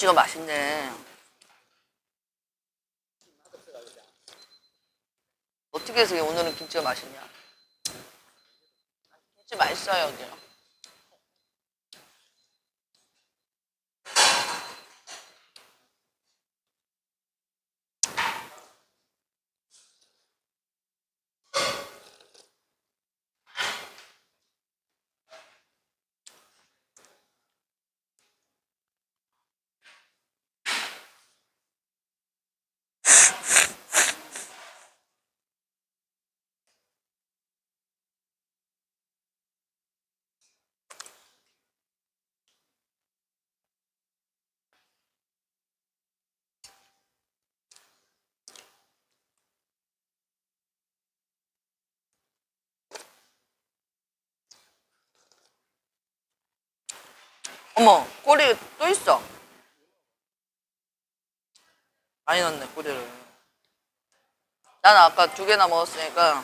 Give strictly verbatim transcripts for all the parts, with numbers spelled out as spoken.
김치가 맛있네. 어떻게 해서 오늘은 김치가 맛있냐? 김치 맛있어요, 여기요. 어머, 꼬리 또 있어. 많이 넣네, 꼬리를. 나는 아까 두 개나 먹었으니까.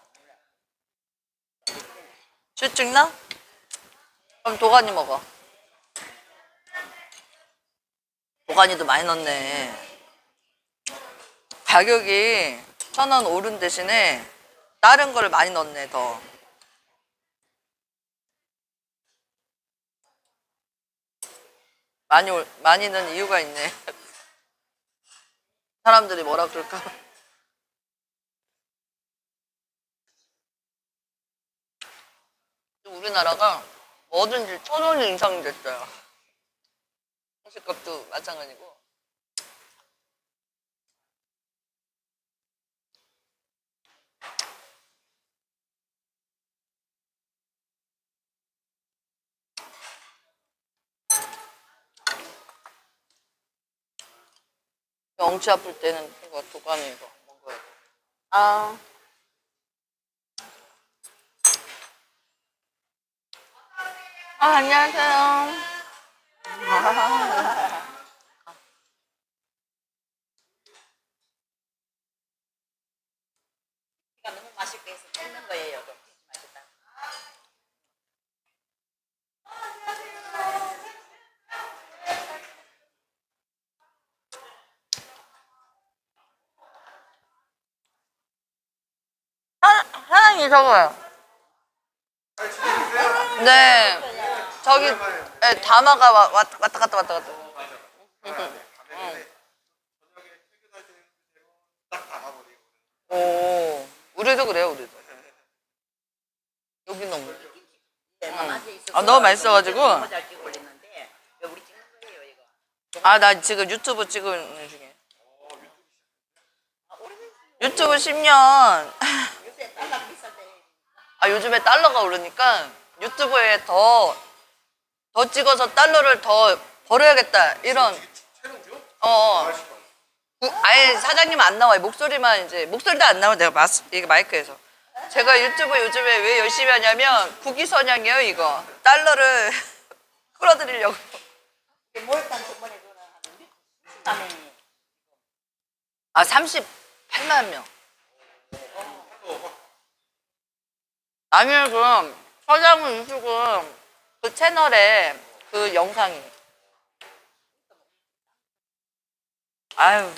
술 찍나? 그럼 도가니 먹어. 도가니도 많이 넣네. 가격이 천 원 오른 대신에 다른 걸 많이 넣네, 더. 많이, 올, 많이 넣은 이유가 있네. 사람들이 뭐라 그럴까? 우리나라가 뭐든지 천 원 이상이 됐어요. 음식값도 마찬가지고. 엉치 아플 때는 이거 도가니 이거 먹어야 돼. 아. 아, 안녕하세요. 너무 맛있게 해서 뜯는 거예요. 맛있다. 사장님 저거요. 네. 저기 네, 다마가 와, 왔다 갔다 왔다 갔다. 오, 우리도 그래요, 우리도. 여기 너무. 아, 너무 맛있어가지고. 아, 나 지금 유튜브 찍은 중에. 유튜브 십 년. 아, 요즘에 달러가 오르니까 유튜브에 더, 더 찍어서 달러를 더 벌어야겠다. 이런. 어, 어. 아예 사장님 안 나와요. 목소리만 이제, 목소리도 안 나와. 내가 마스, 이게 마이크에서. 제가 유튜브 요즘에 왜 열심히 하냐면, 국위선양이에요, 이거. 달러를 끌어들이려고. 아, 삼십팔만 명. 아니요, 그럼 서장훈 유튜브 그 채널에 그 영상이. 아유.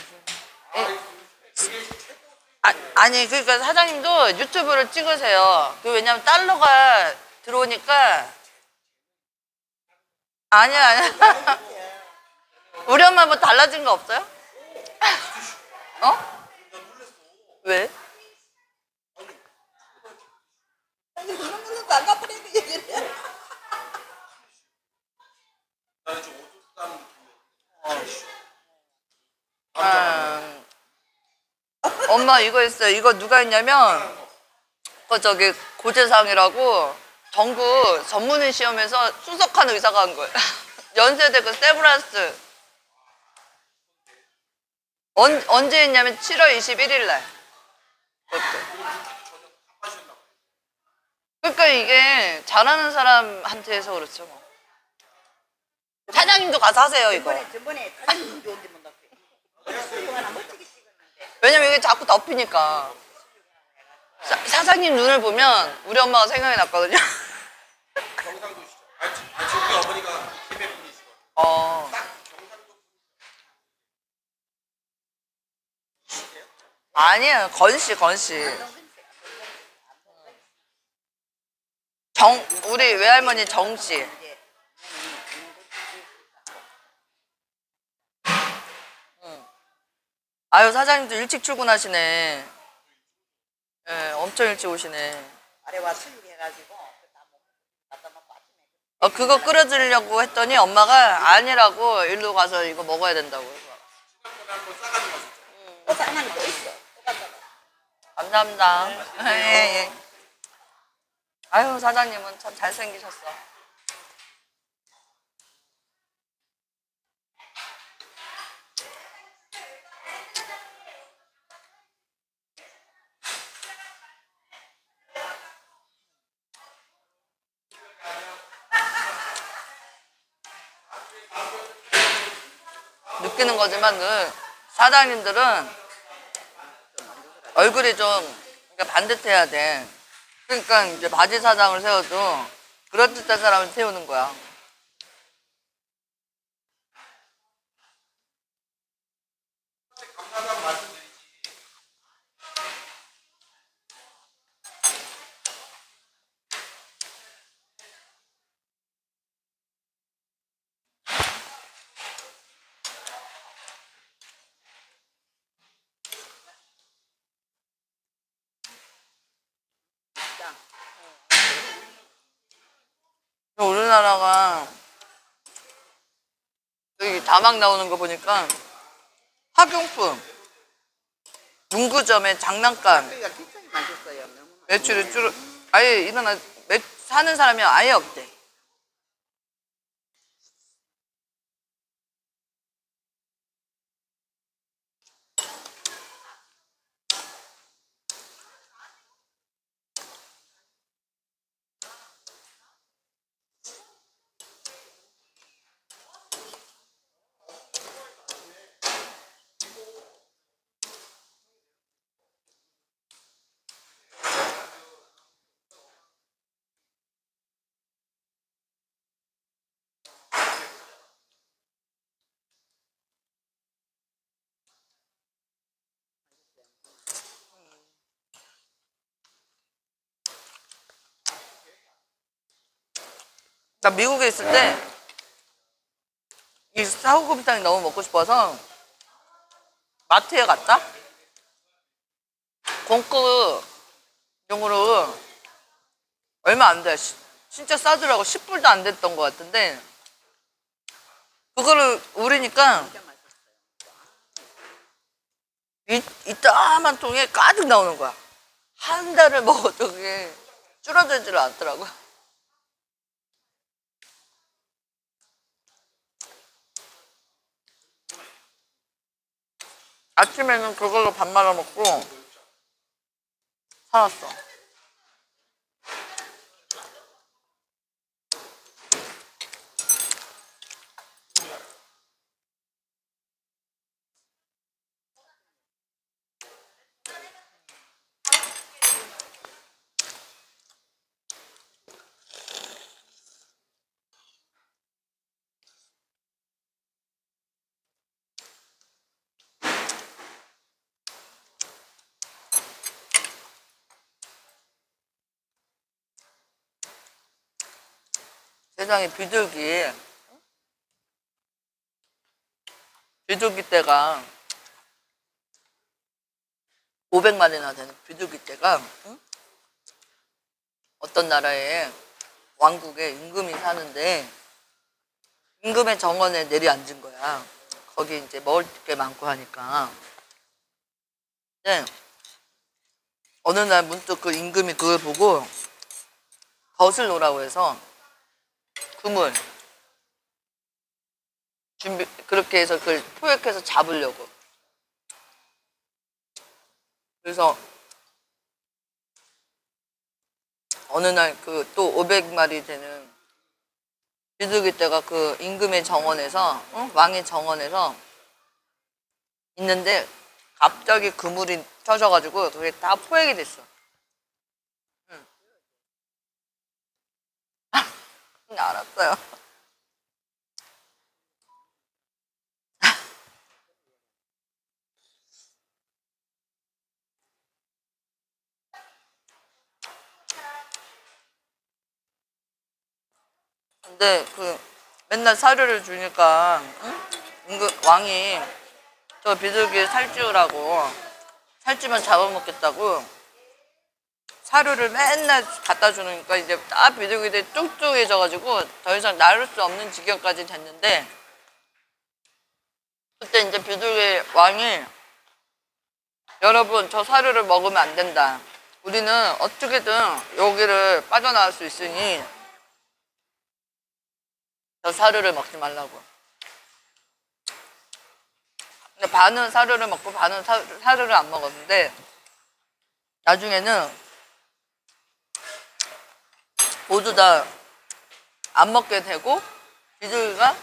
아, 아니, 그러니까 사장님도 유튜브를 찍으세요. 그 왜냐면 달러가 들어오니까. 아니야, 아니야. 우리 엄마 뭐 달라진 거 없어요? 어? 왜? 아니 그런 거는 안 갚으려고 얘기를 해. 아, 엄마 이거 했어요. 이거 누가 했냐면 그 저기 고재상이라고 전국 전문의 시험에서 수석한 의사가 한 거예요. 연세대 그 세브란스. 언, 언제 했냐면 칠월 이십일일 날. 그러니까 이게 잘하는 사람한테 해서 그렇죠 뭐. 사장님도 가서 하세요 이거. 저번에 저번에 사장님 좋은데 못 넣고. 하나 멋지게 찍었는데. 왜냐면 이게 자꾸 덮이니까. 사, 사장님 눈을 보면 우리 엄마가 생각이 났거든요. 경상도시죠. 아, 아, 우리 어머니가 김해분이시거든요. 어. 딱 경상도 아니에요. 건씨, 건씨. 정, 우리 외할머니 정씨. 아유, 사장님도 일찍 출근하시네. 예, 엄청 일찍 오시네. 아래 와 수육 해가지고 그다 먹고 갖다 놓고 아침에 어, 그거 끓여드리려고 했더니 엄마가 아니라고 일로 가서 이거 먹어야 된다고 해서. 또 장난 또 있어. 또 갖다 놔. 감사합니다. 예, 예. 아유, 사장님은 참 잘생기셨어. 느끼는 거지만 늘 사장님들은 얼굴이 좀 그러니까 반듯해야 돼. 그러니까 이제 바지 사장을 세워도 그럴듯한 사람을 세우는 거야. 우리나라가 여기 다막 나오는 거 보니까 학용품, 문구점에 장난감, 수육이 굉장히 맛있어요. 너무 매출이 줄 아예 일어나 매, 사는 사람이 아예 없대. 나 미국에 있을 때 이 사고곰탕이 너무 먹고 싶어서 마트에 갔다? 공급용으로 얼마 안 돼. 시- 진짜 싸더라고. 십 불도 안 됐던 것 같은데 그거를 우리니까 이, 이따만 통에 가득 나오는 거야. 한 달을 먹어도 그게 줄어들지를 않더라고. 아침에는 그걸로 밥 말아 먹고 살았어. 세상에 비둘기 비둘기 떼가 오백 마리나 되는 비둘기 떼가 응? 어떤 나라에 왕국에 임금이 사는데 임금의 정원에 내려앉은 거야. 거기 이제 먹을 게 많고 하니까. 근데 어느 날 문득 그 임금이 그걸 보고 덫을 놓으라고 해서 그물 준비 그렇게 해서 그걸 포획해서 잡으려고. 그래서 어느 날 그 또 오백 마리 되는 비둘기 떼가 그 임금의 정원에서 응? 왕의 정원에서 있는데 갑자기 그물이 터져가지고 그게 다 포획이 됐어. 응. 알았어요. 근데 그 맨날 사료를 주니까 응? 은근 왕이 저 비둘기 살찌우라고 살찌면 잡아먹겠다고 사료를 맨날 갖다 주니까 이제 다 비둘기들이 뚱뚱해져가지고 더 이상 나를 수 없는 지경까지 됐는데 그때 이제 비둘기 왕이 여러분 저 사료를 먹으면 안 된다. 우리는 어떻게든 여기를 빠져나갈 수 있으니 저 사료를 먹지 말라고. 근데 반은 사료를 먹고 반은 사, 사료를 안 먹었는데 나중에는 모두 다 안 먹게 되고 비둘기가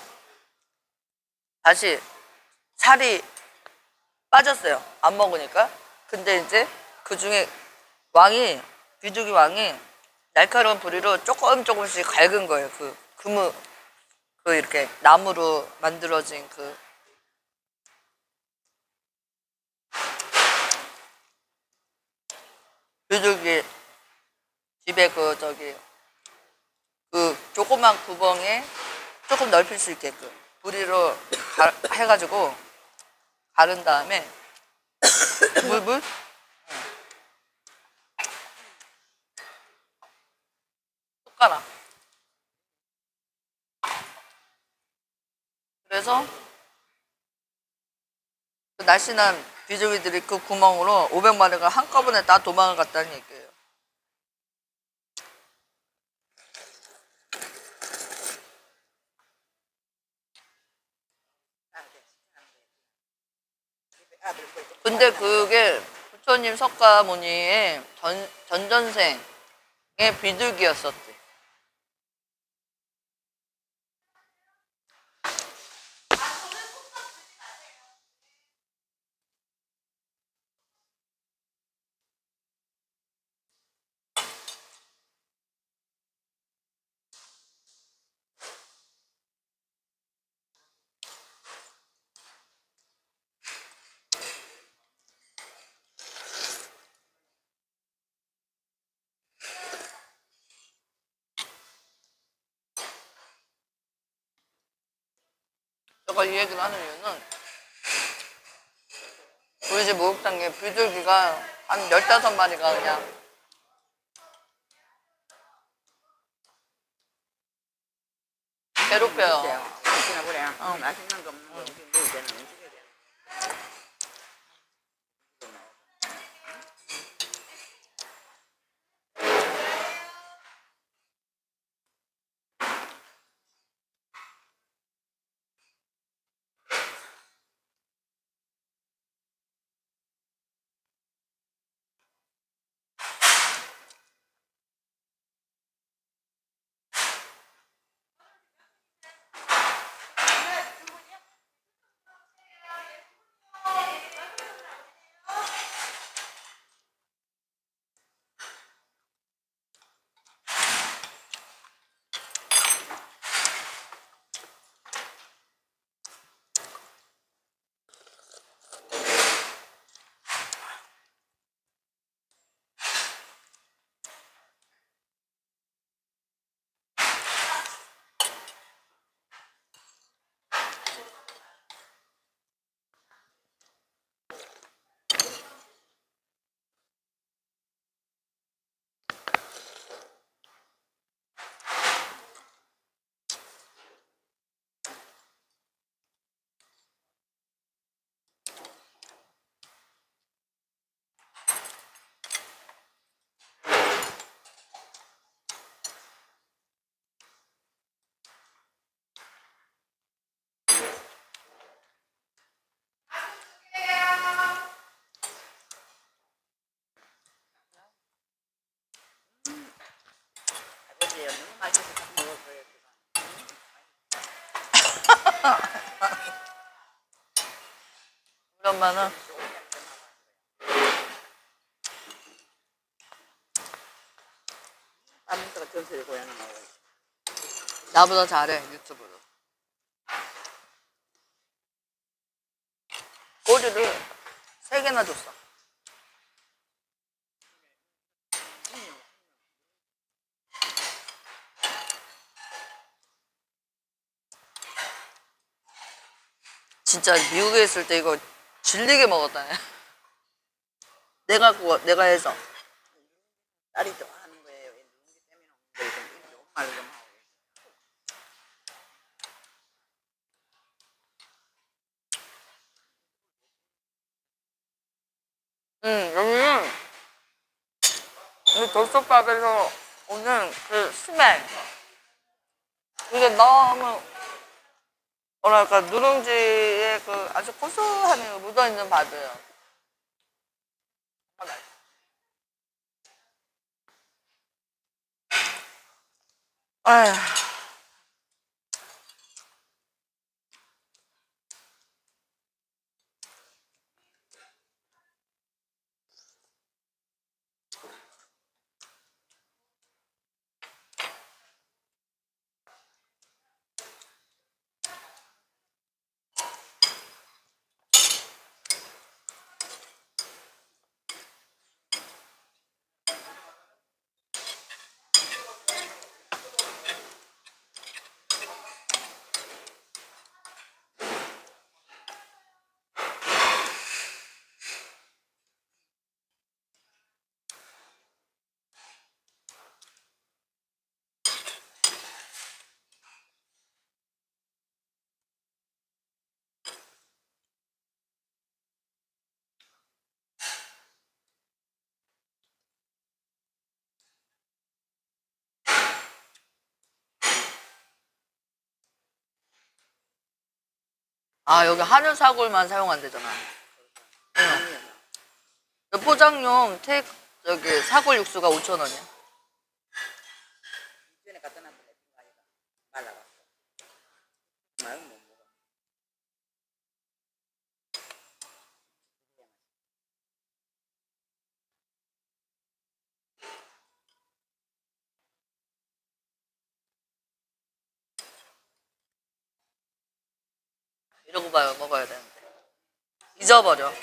다시 살이 빠졌어요. 안 먹으니까. 근데 이제 그 중에 왕이 비둘기 왕이 날카로운 부리로 조금 조금씩 갉은 거예요. 그 그무 그 이렇게 나무로 만들어진 그 비둘기 집에 그 저기 그 조그만 구멍에 조금 넓힐 수 있게끔 부리로 가, 해가지고 가른 다음에 물물 숟가락 그래서 그 날씬한 비둘기들이 그 구멍으로 오백 마리가 한꺼번에 다 도망을 갔다는 얘기예요. 근데 그게 부처님 석가모니의 전, 전전생의 비둘기였었대. 제가 이 얘기를 하는 이유는 우리 집 목욕탕에 비둘기가 한 열다섯 마리가 그냥 괴롭혀요. 맛있나 그래. 어. 맛있는 거 없는 거 음식 먹어야 되는 음식이야. 아버지 너무 맛있어서 다 먹었어요. 우리 엄마는 아무튼 전설의 고향을 먹어요. 나보다 잘해 유튜브를. 꼬리를 세 개나 줬어. 진짜 미국에 있을 때 이거 질리게 먹었다네. 내가 그거 내가 해서. 딸이 좋아하는 거예요. 누룽지 때문에 먹는 거 이거 조금만 좀 하고. 응, 여기는 이 돌솥밥에서 오는 그 스멜. 이게 너무 뭐랄까 누룽지에 그 아주 고소함이 묻어있는 밥이에요. 아휴. 아, 여기 한우 사골만 사용한대잖아. 응. 포장용 테이크 저기 사골 육수가 오천 원이야. 전에 갖다 놨는데 말라갔어. 말은 못 먹어. 이러고 봐요, 먹어야 되는데. 잊어버려.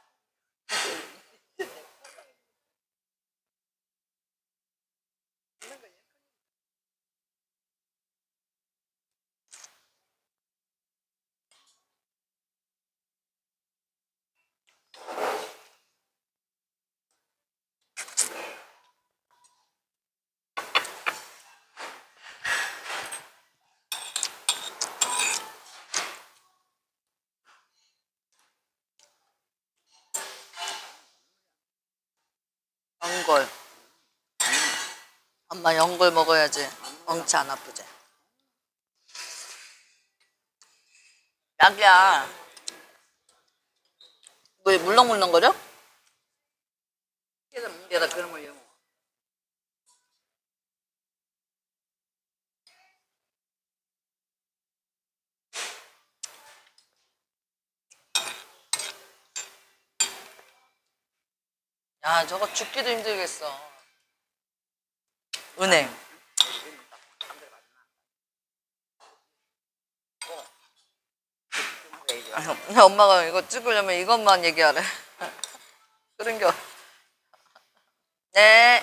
연골. 엄마 연골 먹어야지. 엉치 안 아프지. 약이야. 왜 물렁물렁거려? 그래서 문제다 그런 걸 영어. 야, 저거 죽기도 힘들겠어. 은행. 아니, 엄마가 이거 찍으려면 이것만 얘기하래. 그런겨. 네.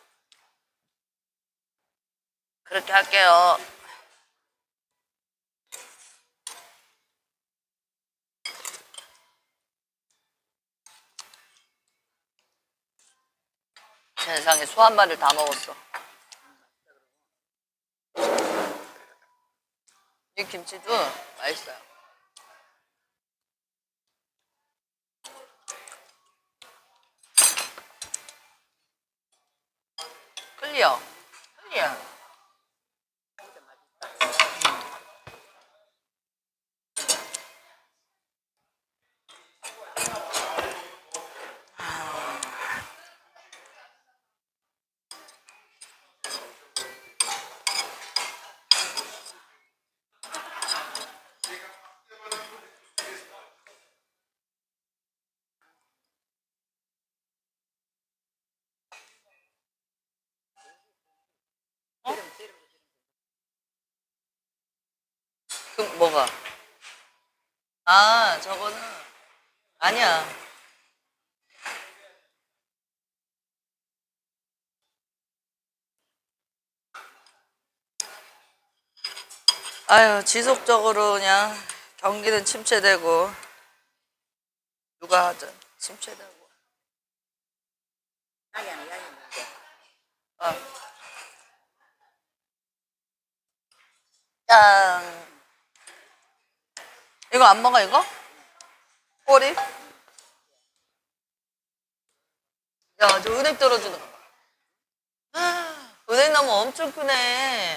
그렇게 할게요. 세상에 소 한 마리를 다 먹었어. 이 김치도 맛있어요. 클리어. 클리어. 어? 그 뭐가? 아, 저거는 아니야. 아유, 지속적으로 그냥 경기는 침체되고 누가 하든 침체되고. 나기는 이야기 있는데. 어. 짠. 이거 안 먹어 이거? 꼬리? 야, 저 은행 떨어지는 거 봐. 은행나무 엄청 크네.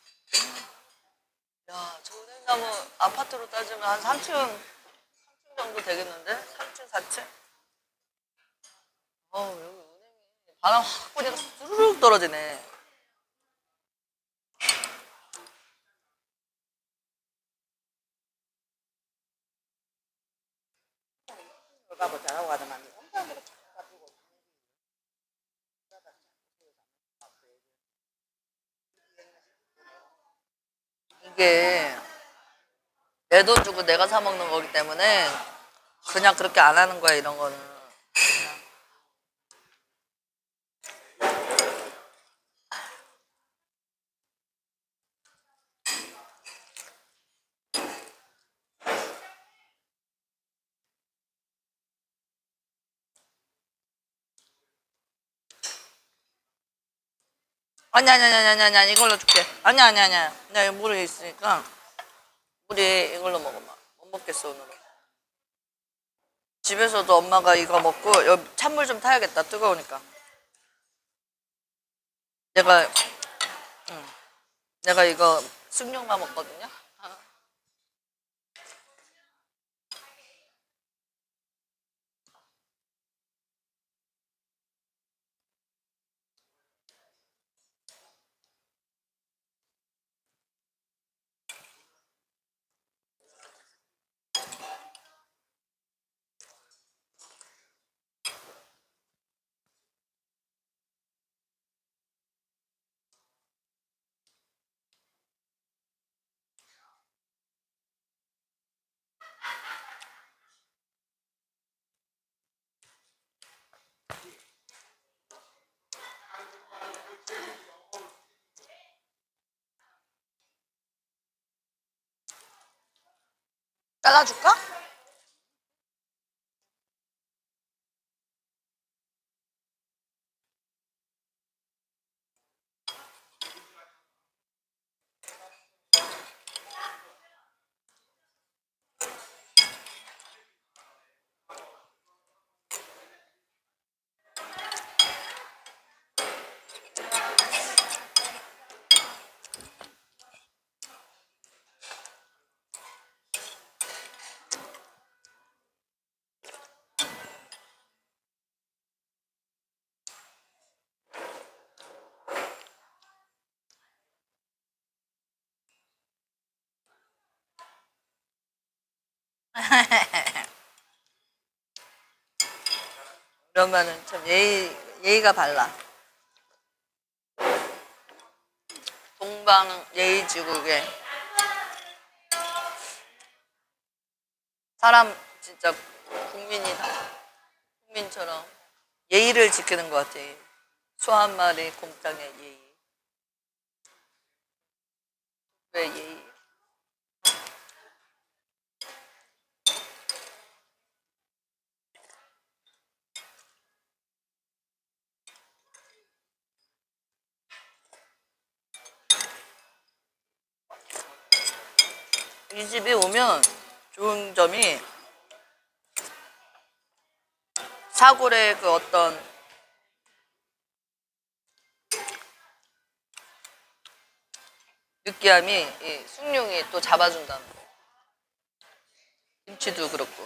야, 저 은행나무 아파트로 따지면 한 삼 층, 삼 층 정도 되겠는데? 삼 층, 사 층? 어우, 여기 은행이 바람 확 부니까 쭈르륵 떨어지네. 그걸 가고 잘하고 가더만 혼자서 가지고 이게 내 돈 주고 내가 사 먹는 거기 때문에 그냥 그렇게 안 하는 거야, 이런 거는. 아니, 아니, 아니, 아니, 아니, 아니, 이걸로 줄게. 아니, 아니, 아니. 나 여기 물이 있으니까 우리 이걸로 먹어봐. 못 먹겠어, 오늘은. 집에서도 엄마가 이거 먹고 여기 찬물 좀 타야겠다, 뜨거우니까. 내가 응, 내가 이거 숭늉만 먹거든요. 잘라줄까? 그러면은 참 예의, 예의가 발라. 동방 예의지국에 사람 진짜 국민이다. 국민처럼 예의를 지키는 것 같아. 소 한 마리 곰탕의 예의. 왜 예의? 이 집에 오면 좋은 점이 사골의 그 어떤 느끼함이 이 숭늉이 또 잡아준다는 거. 김치도 그렇고.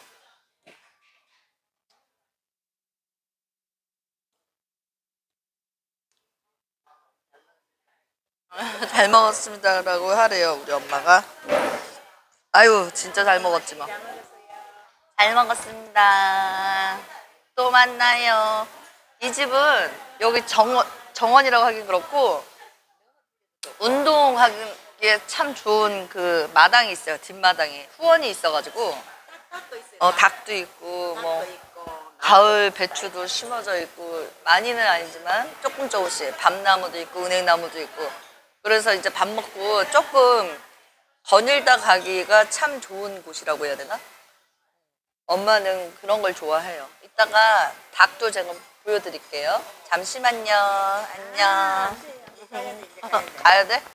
잘 먹었습니다라고 하래요, 우리 엄마가. 아유, 진짜 잘 먹었지 뭐. 잘 먹었습니다. 또 만나요. 이 집은 여기 정원, 정원이라고 하긴 그렇고 운동하기에 참 좋은 그 마당이 있어요. 뒷마당이 후원이 있어가지고 어 닭도 있고 뭐 가을 배추도 심어져 있고 많이는 아니지만 조금 조금씩 밤나무도 있고 은행나무도 있고 그래서 이제 밥 먹고 조금 거닐다 가기가 참 좋은 곳이라고 해야 되나? 엄마는 그런 걸 좋아해요. 이따가 닭도 제가 보여드릴게요. 잠시만요. 안녕. 가야 돼, 이제 가야 돼. 가야 돼?